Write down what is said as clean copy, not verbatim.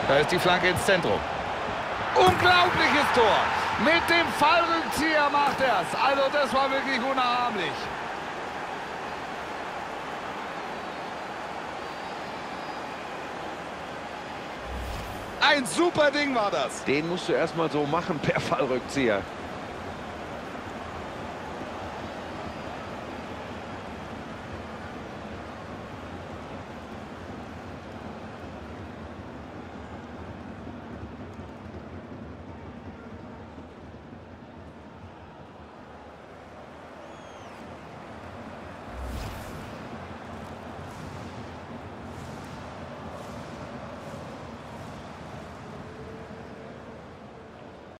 Da ist die Flanke ins Zentrum. Unglaubliches Tor. Mit dem Fallrückzieher macht er es. Also das war wirklich unnahmlich. Ein super Ding war das. Den musst du erstmal so machen per Fallrückzieher.